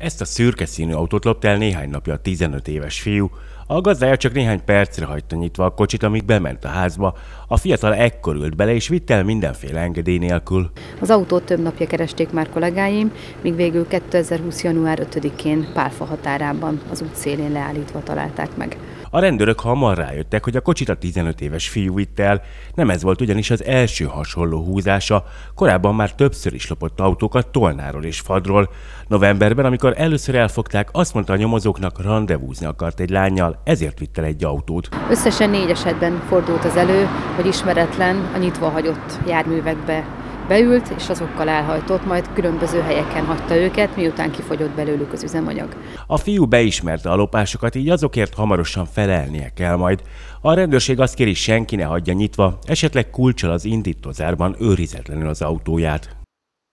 Ezt a szürke színű autót lopta el néhány napja a 15 éves fiú. A gazdája csak néhány percre hagyta nyitva a kocsit, amíg bement a házba. A fiatal ekkor ült bele és vitt el mindenféle engedély nélkül. Az autót több napja keresték már kollégáim, míg végül 2020. január 5-én Pálfa határában az út szélén leállítva találták meg. A rendőrök hamar rájöttek, hogy a kocsit a 15 éves fiú vitt el. Nem ez volt ugyanis az első hasonló húzása. Korábban már többször is lopott autókat Tolnáról és Fadról. Novemberben, amikor először elfogták, azt mondta a nyomozóknak, randevúzni akart egy lánnyal, ezért vitt el egy autót. Összesen 4 esetben fordult az elő, hogy ismeretlen a nyitva hagyott járművekbe beült, és azokkal elhajtott, majd különböző helyeken hagyta őket, miután kifogyott belőlük az üzemanyag. A fiú beismerte a lopásokat, így azokért hamarosan felelnie kell majd. A rendőrség azt kéri, senki ne hagyja nyitva, esetleg kulccsal az indítózárban őrizetlenül az autóját.